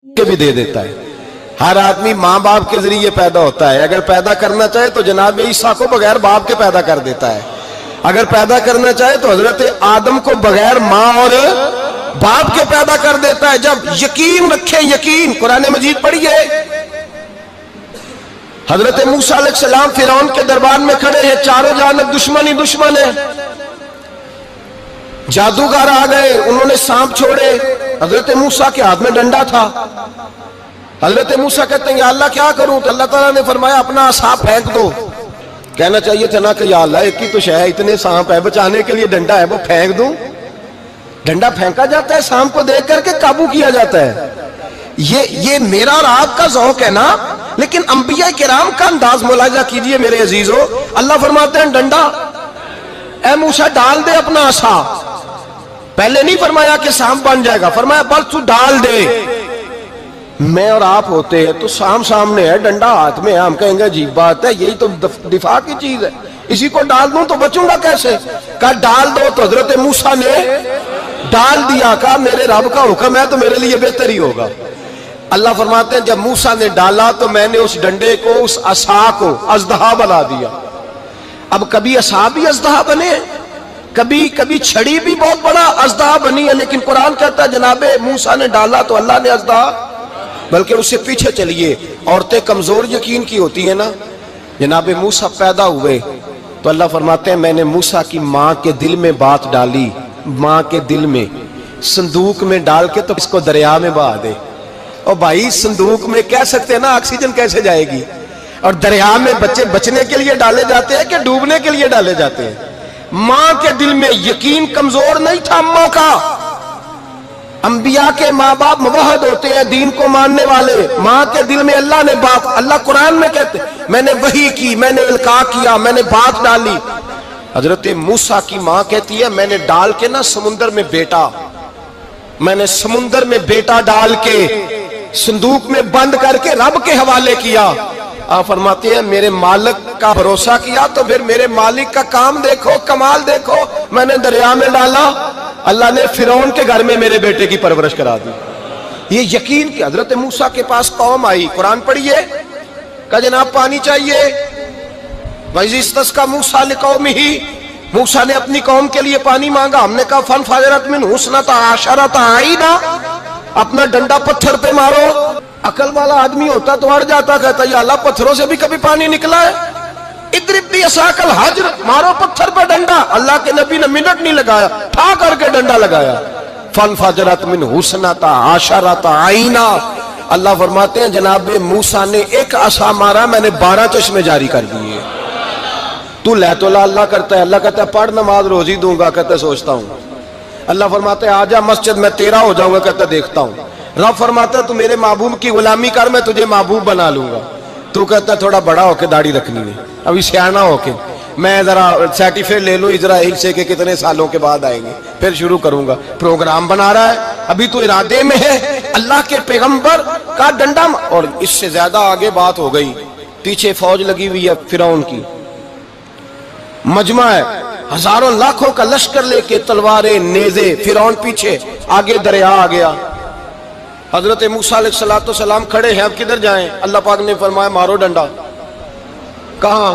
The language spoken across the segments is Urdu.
کے بھی دے دیتا ہے. ہر آدمی ماں باپ کے ذریعے پیدا ہوتا ہے. اگر پیدا کرنا چاہے تو جناب عیسیٰ کو بغیر باپ کے پیدا کر دیتا ہے. اگر پیدا کرنا چاہے تو حضرت آدم کو بغیر ماں اور باپ کے پیدا کر دیتا ہے. جب یقین رکھے, یقین, قرآن مجید پڑھیے. حضرت موسیٰ علیہ السلام فرعون کے دربار میں کھڑے ہیں, چاروں جانب دشمن ہی دشمن ہے. جادوگر آ گئے, انہوں نے سانپ چھوڑے. حضرت موسیٰ کے ہاتھ میں ڈنڈا تھا. حضرت موسیٰ کہتے ہیں یا اللہ کیا کروں؟ تو اللہ تعالیٰ نے فرمایا اپنا عصا پھینک دو. کہنا چاہیے تھا نا کہ یا اللہ ایک ہی تو شے ہے, اتنے سانپ ہے, بچانے کے لیے ڈنڈا ہے, وہ پھینک دوں. ڈنڈا پھینکا جاتا ہے, سانپ کو دیکھ کر کے قابو کیا جاتا ہے. یہ میرا اور آپ کا ذوق ہے نا, لیکن انبیاء کرام کا انداز ملاحظہ کیجئے میرے عزیزو. اللہ فرماتے ہیں ڈنڈا اے موسیٰ ڈال دے اپنا عصا. پہلے نہیں فرمایا کہ سانپ بن جائے گا, فرمایا بس تو ڈال دے. میں اور آپ ہوتے ہیں تو سامنے ہے, ڈنڈا ہاتھ میں ہے, ہم کہیں گے عجیب بات ہے, یہی تو دفاع کی چیز ہے, اسی کو ڈال دوں تو بچوں گا کیسے؟ کہا ڈال دو. تو حضرت موسیٰ نے ڈال دیا. کہا میرے رب کا حکم ہے تو میرے لیے بہتر ہی ہوگا. اللہ فرماتے ہیں جب موسیٰ نے ڈالا تو میں نے اس ڈنڈے کو, اس عصا کو اژدہا بنا دیا. اب کبھی عصا بھی اژدہا بنے, کبھی چھڑی بھی بہت بڑا اژدہا بنی ہے, لیکن قرآن کہتا ہے جناب موسیٰ نے ڈالا تو اللہ نے اژدہا. بلکہ اس سے پیچھے چلیے, عورتیں کمزور یقین کی ہوتی ہیں نا. جناب موسیٰ پیدا ہوئے تو اللہ فرماتے ہیں میں نے موسیٰ کی ماں کے دل میں بات ڈالی, ماں کے دل میں, صندوق میں ڈال کے تو اس کو دریا میں بہا دے. اور بھائی صندوق میں کہہ سکتے ہیں نا آکسیجن کیسے جائے گی, اور دریا میں بچے بچنے کے لیے ڈالے جاتے ہیں کہ ڈوبنے کے لیے ڈالے جاتے ہیں. ماں کے دل میں یقین کمزور نہیں تھا اماں کا. انبیاء کے ماں باپ موحد ہوتے ہیں, دین کو ماننے والے. ماں کے دل میں اللہ نے بات, اللہ قرآن میں کہتے میں نے وحی کی, میں نے القاء کیا, میں نے بات ڈالی. حضرت موسیٰ کی ماں کہتی ہے میں نے ڈال کے نا سمندر میں بیٹا, میں نے سمندر میں بیٹا ڈال کے صندوق میں بند کر کے رب کے حوالے کیا. آپ فرماتے ہیں میرے مالک کا بھروسہ کیا تو پھر میرے مالک کا کام دیکھو, کمال دیکھو. میں نے دریا میں ڈالا, اللہ نے فرعون کے گھر میں میرے بیٹے کی پرورش کرا دی. یہ یقین کہ حضرت موسیٰ کے پاس قوم آئی, قرآن پڑھیے. کہا جناب پانی چاہیے. وَإِذِ اسْتَسْقَىٰ مُوسَىٰ لِقَوْمِهِ, موسیٰ نے اپنی قوم کے لیے پانی مانگا. ہم نے کہا فَانْفَجَرَتْ مِنْهُ اثْنَتَا عَشَرَةَ عَيْنًا, اپنا ڈنڈا پتھر پہ مارو. عقل والا آدمی ہوتا تو اڑ جاتا, کہتا یا اللہ پتھروں سے بھی کبھی پانی نکلا ہے؟ اضرب بعصاک الحجر, مارو پتھر پہ ڈنڈا. اللہ کے نبی نے منٹ نہیں لگایا, ٹھا کر کے ڈنڈا لگایا. فَانْفَجَرَتْ مِنْهُ اثْنَتَا عَشَرَةَ عَيْنًا. اللہ فرماتے ہیں جناب موسیٰ نے ایک عصا مارا, میں نے 12 چشمے جاری کر دیے. تو لے تو اللہ کرتا ہے, اللہ کہتا ہے پڑھ نماز روزی دوں گا, کہتا ہے سوچتا ہوں. اللہ فرماتا ہے آجا مسجد میں تیرا ہو جاؤں گا, کہتا ہے دیکھتا ہوں. رب فرماتا ہے تو میرے محبوب کی غلامی کر, میں تجھے محبوب بنا لوں گا. تو کہتا ہے تھوڑا بڑا ہو کے داڑھی رکھنی ہے, ابھی سیانا ہو کے میں ذرا سرٹیفکیٹ لے لوں اسرائیل سے کہ کتنے سالوں کے بعد آئیں گے, پھر شروع کروں گا. پروگرام بنا رہا ہے, ابھی تو ارادے میں ہے. اللہ کے پیغمبر کا ڈنڈا, اور اس سے زیادہ آگے بات ہو گئی. پیچھے فوج لگی ہوئی ہے فرعون کی, مجمع ہے, ہزاروں لاکھوں کا لشکر لے کے, تلواریں, نیزے. فرعون پیچھے, آگے دریا آ گیا. حضرت موسیٰ علیہ السلام کھڑے ہیں, اب کدھر جائیں؟ اللہ پاک نے فرمایا مارو ڈنڈا. کہاں؟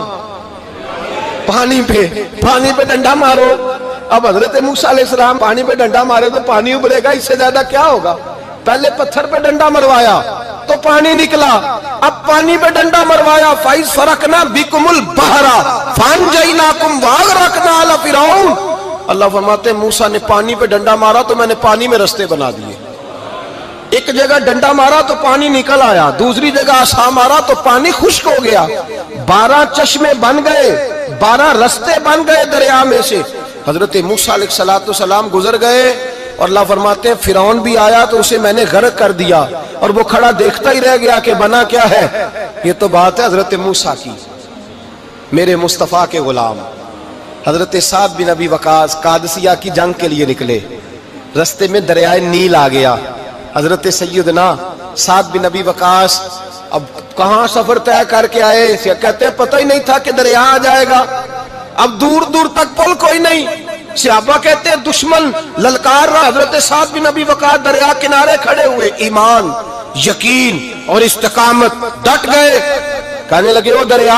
پانی پہ ڈنڈا مارو. اب حضرت موسیٰ علیہ السلام پانی پہ ڈنڈا مارے تو پانی ابلے گا, اس سے زیادہ کیا ہوگا؟ پہلے پتھر پہ ڈنڈا مروایا تو پانی نکلا, اب پانی پہ ڈنڈا مروایا. فَإِذْ فَرَقْنَا بِكُمُ الْبَحْرَ فَأَنْجَيْنَاكُمْ وَأَغْرَقْنَا آلَ فِرْعَوْنَ. اللہ فرماتے ہیں موسیٰ نے پانی پہ ڈنڈا مارا تو میں نے پانی میں رستے بنا دیے. ایک جگہ ڈنڈا مارا تو پانی نکل آیا, دوسری جگہ عصا مارا تو پانی خشک ہو گیا. 12 چشمے بن گئے, 12 رستے بن گئے دریا میں سے. حضرت موسیٰ علیہ السلام گزر گئے, اور اللہ فرماتے ہیں فرعون بھی آیا تو اسے میں نے غرق کر دیا, اور وہ کھڑا دیکھتا ہی رہ گیا کہ بنا کیا ہے. یہ تو بات ہے حضرت موسیٰ کی, میرے مصطفیٰ کے غلام. حضرت سعد بن ابی وقاص قادسیہ کی جنگ کے لیے نکلے, رستے میں دریائے نیل آ گیا. حضرت سیدنا سعد بن ابی وقاص اب کہاں سفر طے کر کے آئے, کہتے ہیں پتہ ہی نہیں تھا کہ دریا آ جائے گا. اب دور دور تک پل کوئی نہیں. صحابہ کہتے ہیں دشمن للکار رہا, حضرت سعد بن ابی وقاص دریا کنارے کھڑے ہوئے, ایمان یقین اور استقامت، ڈٹ گئے. کہنے لگے او دریا،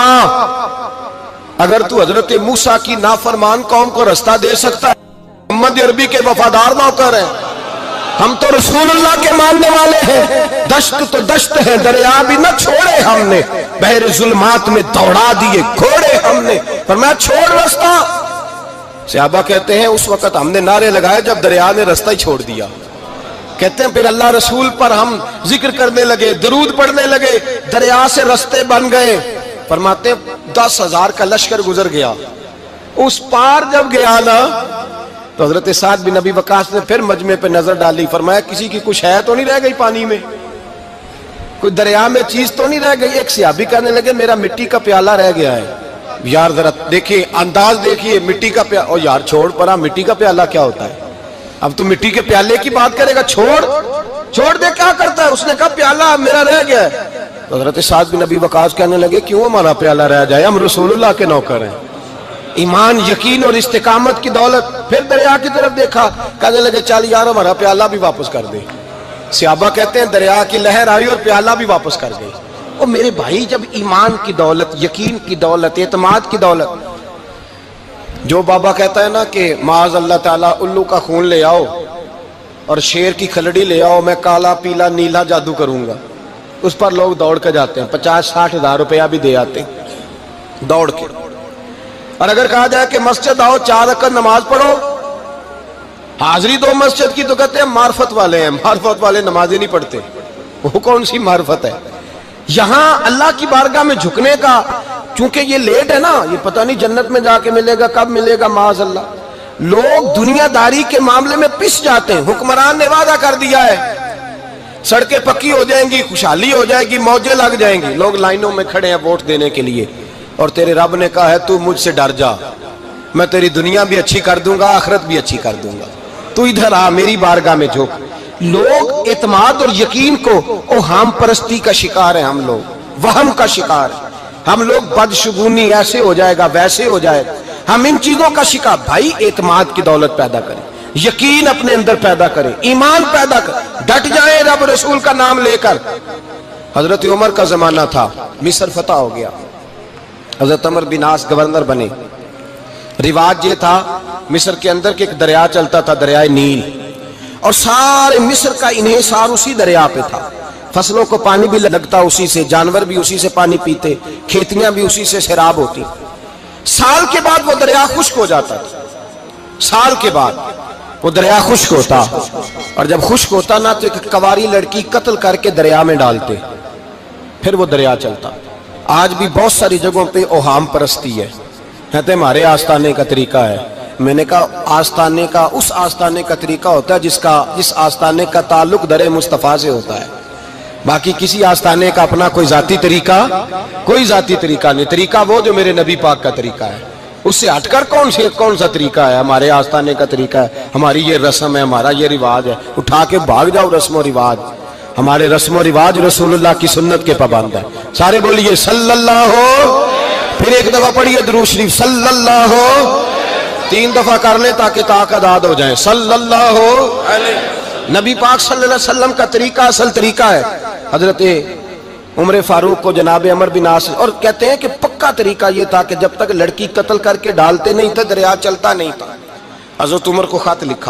اگر تو حضرت موسیٰ کی نافرمان قوم کو رستہ دے سکتا ہے، محمد عربی کے وفادار نوکر ہیں، ہم تو رسول اللہ کے ماننے والے ہیں. دشت تو دشت ہے، دریا بھی نہ چھوڑے ہم نے، بحر ظلمات میں دوڑا دیے گھوڑے ہم نے. فرمایا چھوڑ رستہ. صحابہ کہتے ہیں اس وقت ہم نے نعرے لگائے جب دریا نے رستہ ہی چھوڑ دیا. کہتے ہیں پھر اللہ رسول پر ہم ذکر کرنے لگے، درود پڑھنے لگے، دریا سے رستے بن گئے. فرماتے 10,000 کا لشکر گزر گیا. اس پار جب گیا نا تو حضرت سعد بن ابی وقاص نے پھر مجمع پہ نظر ڈالی. فرمایا کسی کی کچھ ہے تو نہیں رہ گئی پانی میں، کوئی دریا میں چیز تو نہیں رہ گئی. ایک صحابی کہنے لگے میرا مٹی کا پیالہ رہ گیا ہے. یار ذرا دیکھیں انداز دیکھیے، مٹی کا پیالہ. او یار چھوڑ پرا، مٹی کا پیالہ کیا ہوتا ہے؟ اب تو مٹی کے پیالے کی بات کرے گا. چھوڑ دے، کیا کرتا ہے؟ اس نے کہا پیالہ میرا رہ گیا ہے. تو حضرت سعد بن ابی وقاص کہنے لگے کیوں ہمارا پیالہ رہ جائے، ہم رسول اللہ کے نوکر ہیں. ایمان، یقین اور استقامت کی دولت. پھر دریا کی طرف دیکھا، کہنے لگے چل یار ہمارا پیالہ بھی واپس کر دے. صحابہ کہتے ہیں دریا کی لہر آئی اور پیالہ بھی واپس کر گئی. اور میرے بھائی جب ایمان کی دولت، یقین کی دولت، اعتماد کی دولت، جو بابا کہتا ہے نا کہ معاذ اللہ تعالیٰ الو کا خون لے آؤ اور شیر کی کھلڑی لے آؤ، میں کالا پیلا نیلا جادو کروں گا، اس پر لوگ دوڑ کے جاتے ہیں، 50-60 ہزار روپیہ بھی دے آتے ہیں دوڑ کے. اور اگر کہا جائے کہ مسجد آؤ 4 رکعت نماز پڑھو، حاضری دو مسجد کی، تو کہتے ہیں معرفت والے ہیں. معرفت والے نمازیں نہیں پڑھتے، وہ کون سی معرفت ہے؟ یہاں اللہ کی بارگاہ میں جھکنے کا، چونکہ یہ لیٹ ہے نا، یہ پتہ نہیں جنت میں جا کے ملے گا، کب ملے گا، معاذ اللہ. لوگ دنیا داری کے معاملے میں پس جاتے ہیں. حکمران نے وعدہ کر دیا ہے سڑکیں پکی ہو جائیں گی، خوشحالی ہو جائے گی، موجیں لگ جائیں گی، لوگ لائنوں میں کھڑے ہیں ووٹ دینے کے لیے. اور تیرے رب نے کہا ہے تو مجھ سے ڈر جا، میں تیری دنیا بھی اچھی کر دوں گا، آخرت بھی اچھی کر دوں گا، تو ادھر آ میری بارگاہ میں جھک. لوگ اعتماد اور یقین کو اوہام پرستی کا شکار ہیں، ہم لوگ وہم کا شکار ہیں. ہم لوگ بدشگونی، ایسے ہو جائے گا ویسے ہو جائے گا، ہم ان چیزوں کا شکار. بھائی اعتماد کی دولت پیدا کریں، یقین اپنے اندر پیدا کریں، ایمان پیدا کریں، ڈٹ جائیں رب رسول کا نام لے کر. حضرت عمر کا زمانہ تھا، مصر فتح ہو گیا، حضرت عمر بن عاص گورنر بنے. رواج یہ تھا مصر کے اندر کہ ایک دریا چلتا تھا، دریائے نیل، اور سارے مصر کا انحصار اسی دریا پہ تھا. فصلوں کو پانی بھی لگتا اسی سے، جانور بھی اسی سے پانی پیتے، کھیتیاں بھی اسی سے سیراب ہوتی. سال کے بعد وہ دریا خشک ہو جاتا تھا، سال کے بعد وہ دریا خشک ہوتا، اور جب خشک ہوتا نا تو ایک کواری لڑکی قتل کر کے دریا میں ڈالتے، پھر وہ دریا چلتا. آج بھی بہت ساری جگہوں پہ اوہام پرستی ہے، کہتے ہیں ہمارے آستانے کا طریقہ ہے. میں نے کہا آستانے کا، اس آستانے کا طریقہ ہوتا ہے جس آستانے کا تعلق در مصطفیٰ سے ہوتا ہے. باقی کسی آستانے کا اپنا کوئی ذاتی طریقہ نہیں. طریقہ وہ جو میرے نبی پاک کا طریقہ ہے، اس سے ہٹ کر کون سا طریقہ ہے؟ ہمارے آستانے کا طریقہ ہے، ہماری یہ رسم ہے، ہمارا یہ رواج ہے. اٹھا کے بھاگ جاؤ رسم و رواج. ہمارے رسم و رواج رسول اللہ کی سنت کے پابند ہے. سارے بولیے صلی اللہ ہو، پھر ایک دفعہ پڑھیے درود شریف صلی اللہ ہو، 3 دفعہ کر لیں تاکہ طاق اداد ہو جائیں. صلی اللہ ہو، نبی پاک صلی اللہ علیہ وسلم کا طریقہ اصل طریقہ ہے. حضرت عمر فاروق کو جناب عمر بن عاص، اور کہتے ہیں کہ پکا طریقہ یہ تھا کہ جب تک لڑکی قتل کر کے ڈالتے نہیں تھے دریا چلتا نہیں تھا. حضرت عمر کو خط لکھا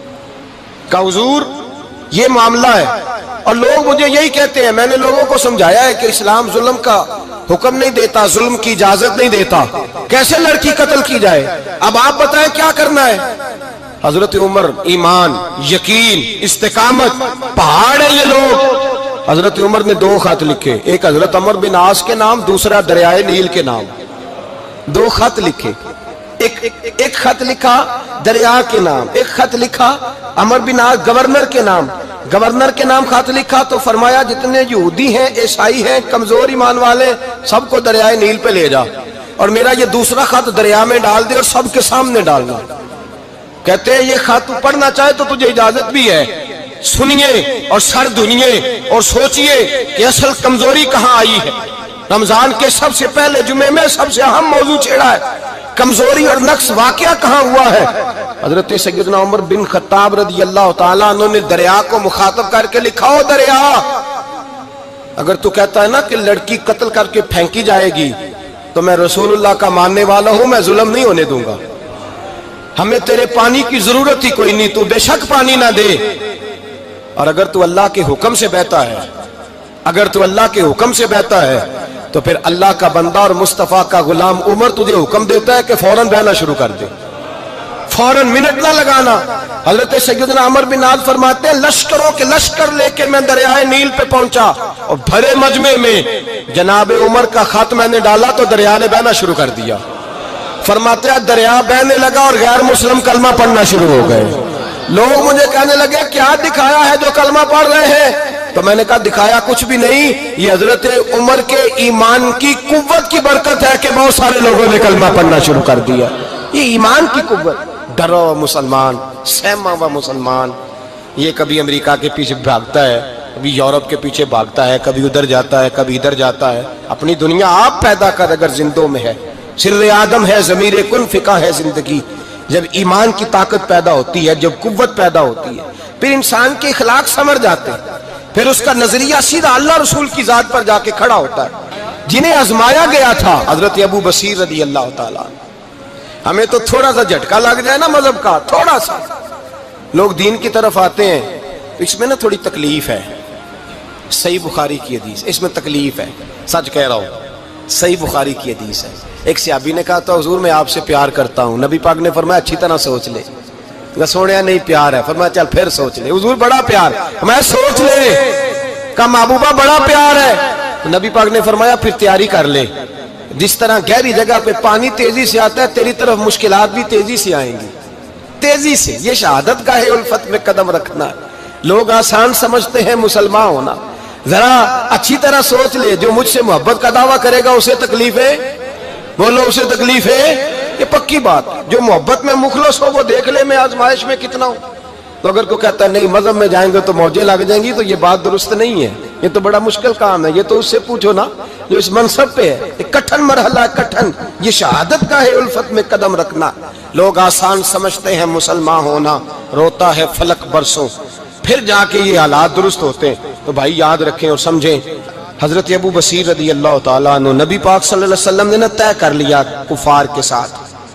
کہ حضور یہ معاملہ ہے، اور لوگ مجھے یہی کہتے ہیں. میں نے لوگوں کو سمجھایا ہے کہ اسلام ظلم کا حکم نہیں دیتا، ظلم کی اجازت نہیں دیتا، کیسے لڑکی قتل کی جائے. اب آپ بتائیں کیا کرنا ہے؟ حضرت عمر ایمان، یقین، استقامت، پہاڑ ہے یہ لوگ. حضرت عمر نے 2 خط لکھے، ایک حضرت عمر بن عاص کے نام، دوسرا دریائے نیل کے نام. 2 خط لکھے، ایک خط لکھا دریا کے نام، ایک خط لکھا عمر بن عاص گورنر کے نام. گورنر کے نام خط لکھا تو فرمایا جتنے یہودی ہیں، عیسائی ہیں، کمزور ایمان والے، سب کو دریائے نیل پہ لے جا، اور میرا یہ دوسرا خط دریا میں ڈال دے اور سب کے سامنے ڈالنا. کہتے ہیں یہ خط پڑھنا چاہے تو تجھے اجازت بھی ہے، سنیے اور سر دھنیے اور سوچئے کہ اصل کمزوری کہاں آئی ہے. رمضان کے سب سے پہلے جمعے میں سب سے اہم موضوع چھیڑا ہے، کمزوری اور نقص واقعہ کہاں ہوا ہے. حضرت سیدنا عمر بن خطاب رضی اللہ تعالیٰ عنہ نے دریا کو مخاطب کر کے لکھا، ہو دریا اگر تو کہتا ہے نا کہ لڑکی قتل کر کے پھینکی جائے گی تو میں رسول اللہ کا ماننے والا ہوں، میں ظلم نہیں ہونے دوں گا، ہمیں تیرے پانی کی ضرورت ہی کوئی نہیں، تو بے شک پانی نہ دے۔ اور اگر تو اللہ کے حکم سے بہتا ہے، اگر تو اللہ کے حکم سے بہتا ہے تو پھر اللہ کا بندہ اور مصطفیٰ کا غلام عمر تجھے حکم دیتا ہے کہ فوراً بہنا شروع کر دے، فوراً منٹ نہ لگانا۔ حضرت سیدنا عمر بن عاص فرماتے ہیں لشکروں کے لشکر لے کے میں دریائے نیل پہ پہنچا اور بھرے مجمع میں جناب عمر کا خط میں نے ڈالا تو دریا نے بہنا شروع کر دیا۔ فرماتے ہیں دریا بہنے لگا اور غیر مسلم کلمہ پڑھنا شروع ہو گئے۔ لوگ مجھے کہنے لگے کیا دکھایا ہے جو کلمہ پڑھ رہے ہیں؟ تو میں نے کہا دکھایا کچھ بھی نہیں، یہ حضرت عمر کے ایمان کی قوت کی برکت ہے کہ بہت سارے لوگوں نے کلمہ پڑھنا شروع کر دیا۔ یہ ایمان کی قوت، ڈرا ہوا مسلمان، سہما ہوا مسلمان، یہ کبھی امریکہ کے پیچھے بھاگتا ہے، کبھی یورپ کے پیچھے بھاگتا ہے، کبھی ادھر جاتا ہے، کبھی ادھر جاتا ہے۔ اپنی دنیا آپ پیدا کر اگر زندوں میں ہے، سر آدم ہے، ضمیر کن فقہ ہے زندگی۔ جب ایمان کی طاقت پیدا ہوتی ہے، جب قوت پیدا ہوتی ہے، پھر انسان کے اخلاق سمر جاتے ہیں، پھر اس کا نظریہ سیدھا اللہ رسول کی ذات پر جا کے کھڑا ہوتا ہے۔ جنہیں آزمایا گیا تھا حضرت ابو بصیر رضی اللہ تعالیٰ، ہمیں تو تھوڑا سا جھٹکا لگ جائے نا مذہب کا، تھوڑا سا لوگ دین کی طرف آتے ہیں تو اس میں نا تھوڑی تکلیف ہے۔ صحیح بخاری کی حدیث، اس میں تکلیف ہے، سچ کہہ رہا ہوں، صحیح بخاری کی حدیث ہے۔ ایک صحابی نے کہا تو حضور میں آپ سے پیار کرتا ہوں، نبی پاک نے فرمایا اچھی طرح سوچ لے۔ سوڑیا نہیں پیار ہے، فرمایا چل پھر سوچ لے۔ حضور بڑا پیار، میں سوچ لے۔ کہا محبوبہ بڑا پیار ہے، نبی پاک نے فرمایا پھر تیاری کر لے، جس طرح گہری جگہ پہ پانی تیزی سے آتا ہے تیری طرف مشکلات بھی تیزی سے آئیں گی، تیزی سے۔ یہ شہادت کا ہے الفت میں قدم رکھنا۔ لوگ آسان سمجھتے ہیں مسلمان ہونا، ذرا اچھی طرح سوچ لے، جو مجھ سے محبت کا دعویٰ کرے گا اسے تکلیف ہے، بولو اسے تکلیف ہے، یہ پکی بات۔ جو محبت میں مخلص ہو وہ دیکھ لے میں آزمائش میں کتنا ہوں۔ تو اگر کوئی کہتا ہے نہیں مذہب میں جائیں گے تو موجیں لگ جائیں گی، تو یہ بات درست نہیں ہے، یہ تو بڑا مشکل کام ہے۔ یہ تو اس سے پوچھو نا جو اس منصب پہ ہے، یہ کٹھن مرحلہ ہے، کٹھن۔ یہ شہادت کا ہے الفت میں قدم رکھنا۔ لوگ آسان سمجھتے ہیں مسلمان ہونا، روتا ہے فلک برسوں، پھر جا کے یہ حالات درست ہوتے ہیں۔ تو بھائی یاد رکھیں اور سمجھیں، حضرت ابو بصیر رضی اللہ تعالیٰ عنہ، نبی پاک صلی اللہ علیہ وسلم نے نہ طے کر لیا کفار کے ساتھ،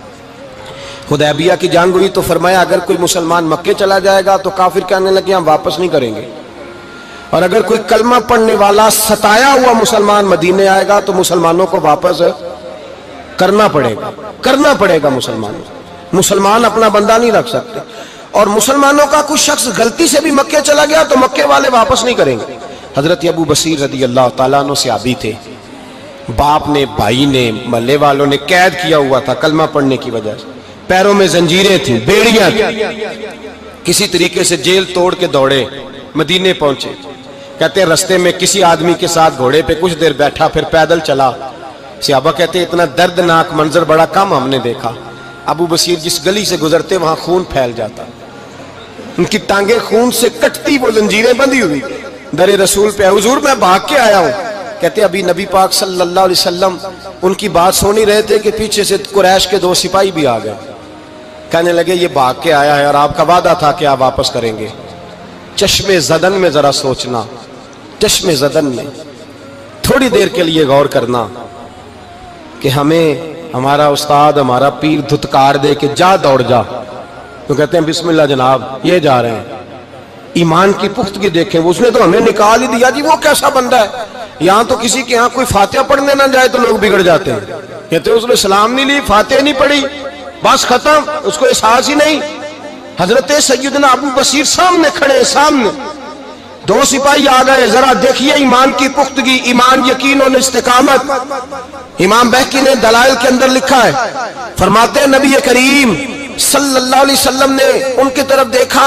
حدیبیہ کی جنگ ہوئی تو فرمایا اگر کوئی مسلمان مکے چلا جائے گا تو کافر کہنے لگے ہم واپس نہیں کریں گے، اور اگر کوئی کلمہ پڑھنے والا ستایا ہوا مسلمان مدینے آئے گا تو مسلمانوں کو واپس کرنا پڑے گا مسلمان اپنا بندہ نہیں رکھ سکتے۔ اور مسلمانوں کا کچھ شخص غلطی سے بھی مکے چلا گیا تو مکے والے واپس نہیں کریں گے۔ حضرت ابو بصیر رضی اللہ تعالیٰ عنہ صحابی تھے، باپ نے، بھائی نے، محلے والوں نے قید کیا ہوا تھا کلمہ پڑھنے کی وجہ سے، پیروں میں زنجیریں تھیں، بیڑیاں تھیں، کسی طریقے سے جیل توڑ کے دوڑے مدینے پہنچے۔ کہتے ہیں رستے میں کسی آدمی کے ساتھ گھوڑے پہ کچھ دیر بیٹھا پھر پیدل چلا۔ صحابہ کہتے ہیں اتنا دردناک منظر بڑا کم ہم نے دیکھا۔ ابو بصیر جس گلی سے گزرتے وہاں خون پھیل جاتا، ان کی ٹانگیں خون سے کٹتی، وہ زنجیریں بندھی ہوئی، در رسول پہ حضور میں بھاگ کے آیا ہوں۔ کہتے ابھی نبی پاک صلی اللہ علیہ وسلم ان کی بات سن ہی رہے تھے کہ پیچھے سے قریش کے 2 سپاہی بھی آ گئے، کہنے لگے یہ بھاگ کے آیا ہے اور آپ کا وعدہ تھا کہ آپ واپس کریں گے۔ چشم زدن میں ذرا سوچنا، چشم زدن میں تھوڑی دیر کے لیے غور کرنا کہ ہمیں ہمارا استاد، ہمارا پیر دھتکار دے کہ جا دوڑ جا، تو کہتے ہیں بسم اللہ جناب یہ جا رہے ہیں۔ ایمان کی پختگی دیکھیں، اس نے تو ہمیں نکال ہی دیا جی، وہ کیسا بندہ ہے۔ یہاں تو کسی کے یہاں کوئی فاتحہ پڑھنے نہ جائے تو لوگ بگڑ جاتے ہیں، کہتے ہیں اس نے سلام نہیں لی، فاتحہ نہیں پڑھی، بس ختم، اس کو احساس ہی نہیں۔ حضرت سیدنا ابو بصیر سامنے کھڑے، سامنے 2 سپاہی آ گئے، ذرا دیکھیے ایمان کی پختگی، ایمان، یقین اور استقامت۔ امام بہقی نے دلائل کے اندر لکھا ہے، فرماتے ہیں نبی کریم صلی اللہ علیہ وسلم نے ان کی طرف دیکھا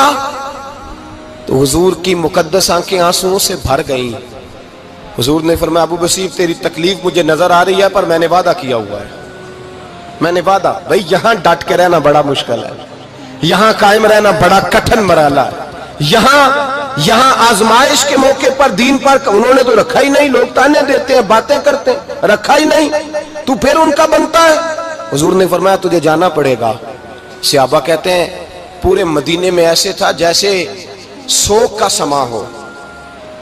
تو حضور کی مقدس آنکھیں آنسوؤں سے بھر گئیں۔ حضور نے فرمایا ابو بصیر تیری تکلیف مجھے نظر آ رہی ہے پر میں نے وعدہ کیا ہوا ہے، میں نے وعدہ۔ بھئی یہاں ڈٹ کے رہنا بڑا مشکل ہے، یہاں قائم رہنا بڑا کٹھن مرحلہ ہے۔ یہاں آزمائش کے موقع پر دین پر انہوں نے تو رکھا ہی نہیں، لوگ تانے دیتے ہیں، باتیں کرتے ہیں، رکھا ہی نہیں، تو پھر ان کا بنتا ہے۔ حضور نے فرمایا تجھے جانا پڑے گا۔ صحابہ کہتے ہیں پورے مدینے میں ایسے تھا جیسے سوگ کا سما ہو،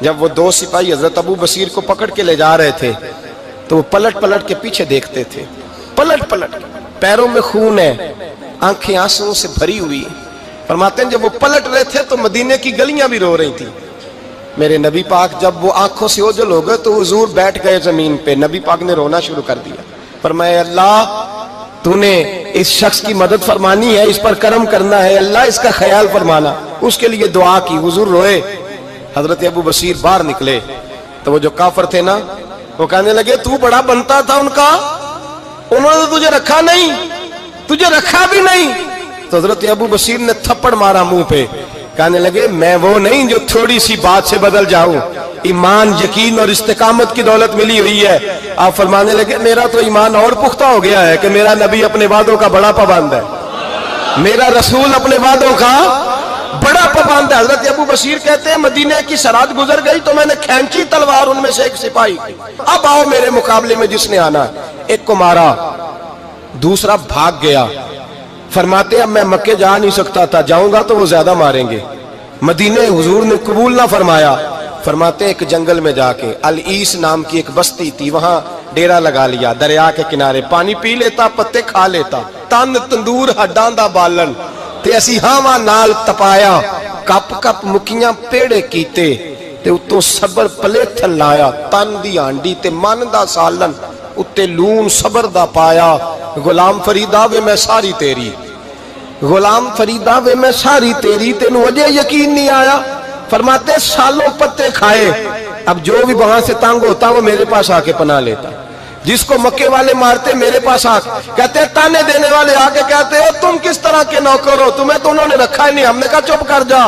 جب وہ دو سپاہی حضرت ابو بصیر کو پکڑ کے لے جا رہے تھے تو وہ پلٹ پلٹ کے پیچھے دیکھتے تھے، پلٹ پلٹ، پیروں میں خون ہے، آنکھیں آنسوں سے بھری ہوئی۔ فرماتے ہیں جب وہ پلٹ رہے تھے تو مدینے کی گلیاں بھی رو رہی تھی۔ میرے نبی پاک جب وہ آنکھوں سے اوجھل ہو گئے تو حضور بیٹھ گئے زمین پہ، نبی پاک نے رونا شروع کر دیا۔ فرمایا اللہ تو نے اس شخص کی مدد فرمانی ہے، اس پر کرم کرنا ہے، اللہ اس کا خیال فرمانا، اس کے لیے دعا کی، حضور روئے۔ حضرت ابو بصیر باہر نکلے تو وہ جو کافر تھے نا وہ کہنے لگے تو بڑا بنتا تھا ان کا، انہوں نے تجھے رکھا نہیں، تجھے رکھا بھی نہیں۔ تو حضرت ابو بصیر نے تھپڑ مارا منہ پہ، کہنے لگے میں وہ نہیں جو تھوڑی سی بات سے بدل جاؤں، ایمان یقین اور استقامت کی دولت ملی ہوئی ہے۔ آپ فرمانے لگے میرا تو ایمان اور پختہ ہو گیا ہے کہ میرا نبی اپنے وعدوں کا بڑا پابند ہے، میرا رسول اپنے وعدوں کا بڑا پابند ہے۔ حضرت ابو بصیر کہتے ہیں مدینے کی سرحد گزر گئی تو میں نے کھینچی تلوار ان میں سے ایک سپاہی، اب آؤ میرے مقابلے میں جس نے آنا۔ ایک کو مارا، دوسرا بھاگ گیا۔ فرماتے اب میں مکے جا نہیں سکتا تھا، جاؤں گا تو وہ زیادہ ماریں گے، مدینے حضور نے قبول نہ فرمایا۔ فرماتے ایک جنگل میں جا کے العیس نام کی ایک بستی تھی، وہاں ڈیرا لگا لیا، دریا کے کنارے، پانی پی لیتا، پتے کھا لیتا، تن تندور ہڈاں دا بالن تے اسی ہاواں نال تپایا، کپ کپ مکیاں پیڑے کیتے تے اتوں صبر پلیٹھن لایا، تن دی ہانڈی تے من دا سالن اتے لون صبر دا پایا۔ غلام فریدا وے میں ساری تیری، غلام فریدا وے میں ساری تیری، تینوں اجے یقین نہیں آیا۔ فرماتے سالوں پتے کھائے، اب جو بھی وہاں سے تنگ ہوتا وہ میرے پاس آ کے پناہ لیتا، جس کو مکے والے مارتے میرے پاس آ کہتے تانے دینے والے آ کے کہتے ہو تم کس طرح کے نوکر ہو، تمہیں تو انہوں نے رکھا ہی نہیں۔ ہم نے کہا چپ کر جا،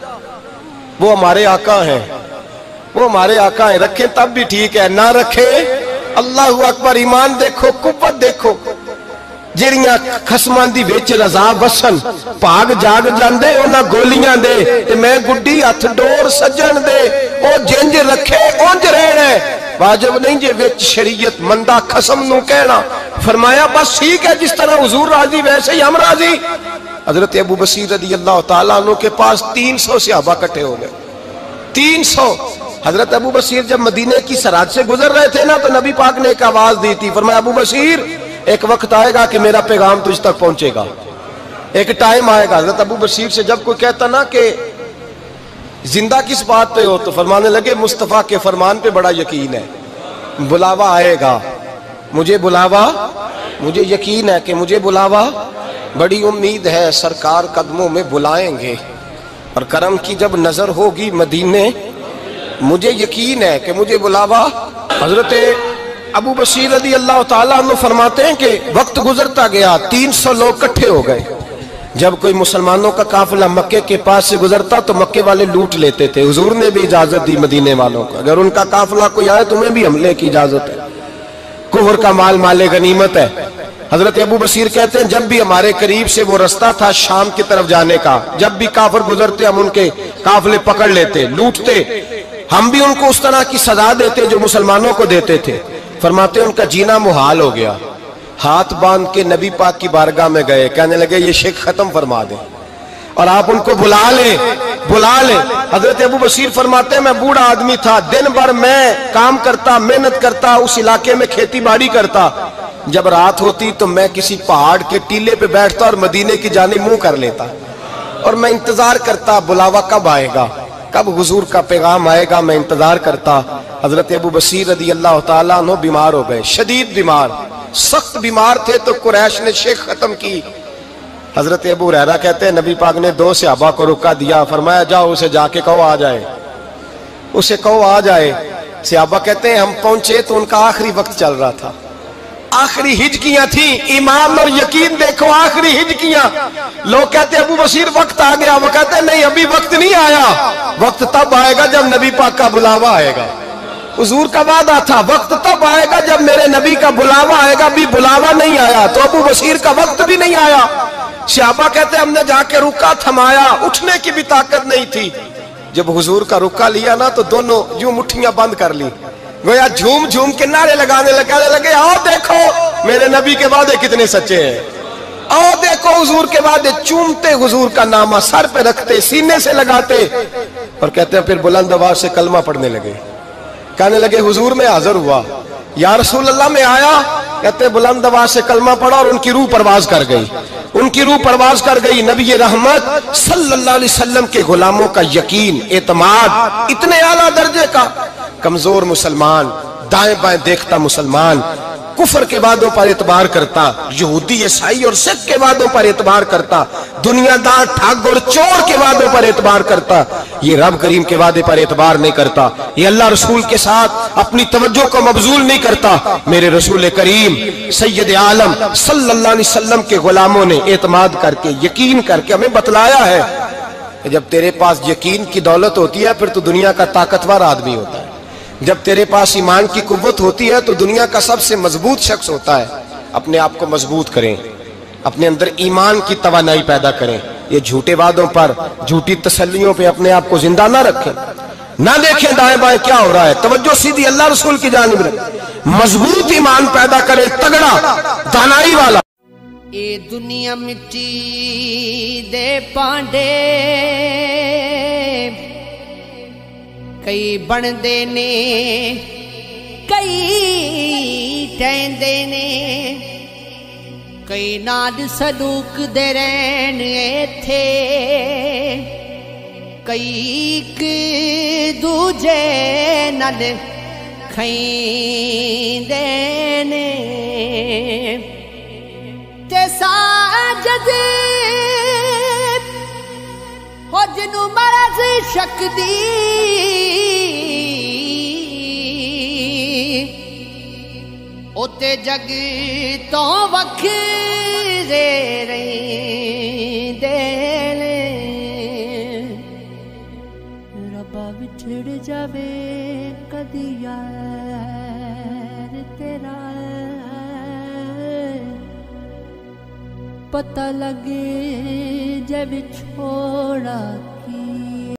وہ ہمارے آقا ہیں، وہ ہمارے آقا ہیں، رکھیں تب بھی ٹھیک ہے، نہ رکھیں اللہ اکبر۔ ایمان دیکھو، قوت دیکھو، جڑیاں خسمان دی وچ رضا وسن پاگ جاگ جاندے انہاں گولیاں دے تے میں گڈی ہتھ ڈور سجن دے، او جنج رکھے اونج رہنا ہے، واجب نہیں جے وچ شریعت مندہ قسم نو کہنا۔ فرمایا بس ٹھیک ہے، جس طرح حضور راضی ویسے ہی ہم راضی۔ حضرت ابو بصیر رضی اللہ تعالیٰ عنہ کے پاس 300 صحابہ کٹھے ہو گئے، 300۔ حضرت ابو بصیر جب مدینے کی سرحد سے گزر رہے تھے نا تو نبی پاک نے ایک آواز دی تھی، فرمایا ابو بصیر ایک وقت آئے گا کہ میرا پیغام تجھ تک پہنچے گا، ایک ٹائم آئے گا۔ حضرت ابو بصیر سے جب کوئی کہتا نا کہ زندہ کس بات پہ ہو تو فرمانے لگے مصطفیٰ کے فرمان پہ بڑا یقین ہے، بلاوا آئے گا، مجھے بلاوا، مجھے یقین ہے کہ مجھے بلاوا، بڑی امید ہے سرکار قدموں میں بلائیں گے، اور کرم کی جب نظر ہوگی مدینے، مجھے یقین ہے کہ مجھے بلاوا۔ حضرت ابو بصیر رضی اللہ تعالیٰ عنہ فرماتے ہیں کہ وقت گزرتا گیا، 300 لوگ کٹھے ہو گئے۔ جب کوئی مسلمانوں کا قافلہ مکے کے پاس سے گزرتا تو مکے والے لوٹ لیتے تھے، حضور نے بھی اجازت دی مدینے والوں کو، اگر ان کا قافلہ کوئی آئے تمہیں بھی حملے کی اجازت ہے، کفر کا مال مال غنیمت ہے۔ حضرت ابو بصیر کہتے ہیں جب بھی ہمارے قریب سے وہ رستہ تھا شام کی طرف جانے کا، جب بھی کافر گزرتے ہم ان کے قافلے پکڑ لیتے، لوٹتے، ہم بھی ان کو اس طرح کی سزا دیتے جو مسلمانوں کو دیتے تھے۔ فرماتے ان کا جینا محال ہو گیا، ہاتھ باندھ کے نبی پاک کی بارگاہ میں گئے، کہنے لگے یہ شرک ختم فرما دیں اور آپ ان کو بلا لیں، بلا لیں۔ حضرت ابو بصیر فرماتے ہیں میں بوڑھا آدمی تھا، دن بھر میں کام کرتا، محنت کرتا، اس علاقے میں کھیتی باڑی کرتا، جب رات ہوتی تو میں کسی پہاڑ کے ٹیلے پہ بیٹھتا اور مدینے کی جانب منہ کر لیتا، اور میں انتظار کرتا بلاوا کب آئے گا، کب حضور کا پیغام آئے گا، میں انتظار کرتا۔ حضرت ابو بصیر رضی اللہ تعالیٰ عنہ بیمار ہو گئے، شدید بیمار، سخت بیمار تھے تو قریش نے شیخ ختم کی۔ حضرت ابو ہریرہ کہتے ہیں نبی پاک نے 2 صحابہ کو روکا دیا، فرمایا جاؤ اسے جا کے کہو آ جائے، اسے کہو آ جائے۔ صحابہ کہتے ہیں ہم پہنچے تو ان کا آخری وقت چل رہا تھا، آخری ہجکیاں تھیں، ایمان اور یقین دیکھو، آخری ہجکیاں۔ لوگ کہتے ہیں ابو بصیر وقت آ گیا، وہ کہتے ہیں نہیں ابھی وقت نہیں آیا، وقت تب آئے گا جب نبی پاک کا بلاوا آئے گا۔ حضور کا وعدہ تھا وقت تب آئے گا جب میرے نبی کا بلاوا آئے گا، بھی بلاوا نہیں آیا تو ابو بصیر کا وقت بھی نہیں آیا۔ صحابہ کہتے ہیں ہم نے جا کے رکا تھمایا، اٹھنے کی بھی طاقت نہیں تھی۔ جب حضور کا رکا لیا نا تو دونوں یوں مٹھیاں بند کر لی، گویا جھوم جھوم کے نعرے لگانے لگے آؤ دیکھو میرے نبی کے وعدے کتنے سچے ہیں، آؤ دیکھو حضور کے وعدے، چومتے حضور کا نامہ، سر پہ رکھتے، سینے سے لگاتے۔ اور کہتے ہیں پھر بلند آواز سے کلمہ پڑھنے لگے. کہنے لگے حضور میں حاضر ہوا. یا رسول اللہ میں آیا. کہتے ہیں بلند آواز سے کلمہ پڑھا اور ان کی روح پرواز کر گئی. ان کی روح پرواز کر گئی. نبی رحمت صلی اللہ علیہ وسلم کے غلاموں کا یقین، اعتماد اتنے اعلیٰ درجے کا. کمزور مسلمان، دائیں بائیں دیکھتا مسلمان، کفر کے وعدوں پر اعتبار کرتا، یہودی عیسائی اور سکھ کے وعدوں پر اعتبار کرتا، دنیا دار ٹھگ اور چور کے وعدوں پر اعتبار کرتا، یہ رب کریم کے وعدے پر اعتبار نہیں کرتا. یہ اللہ رسول کے ساتھ اپنی توجہ کو مبذول نہیں کرتا. میرے رسول کریم سید عالم صلی اللہ علیہ وسلم کے غلاموں نے اعتماد کر کے، یقین کر کے ہمیں بتلایا ہے کہ جب تیرے پاس یقین کی دولت ہوتی ہے پھر تو دنیا کا طاقتور آدمی ہوتا ہے. جب تیرے پاس ایمان کی قوت ہوتی ہے تو دنیا کا سب سے مضبوط شخص ہوتا ہے. اپنے آپ کو مضبوط کریں، اپنے اندر ایمان کی توانائی پیدا کریں. یہ جھوٹے وعدوں پر، جھوٹی تسلیوں پہ اپنے آپ کو زندہ نہ رکھیں. نہ دیکھیں دائیں بائیں کیا ہو رہا ہے، توجہ سیدھی اللہ رسول کی جانب رکھیں. مضبوط ایمان پیدا کریں، تگڑا، دانائی والا. اے دنیا مٹی دے پانڈے کئی بندے نے، کئی ٹہندے نے، کئی نال سلوک دے رہن ایتھے، کئی ایک دوجے نال کھیندے نے. تے ساجد ہو جنوں مرض شک دی اوتے جگ تو وکھرے رہندے نے. ربا وچھڑ جاوے کدی یار تیرا، پتہ لگے جب چھوڑا کی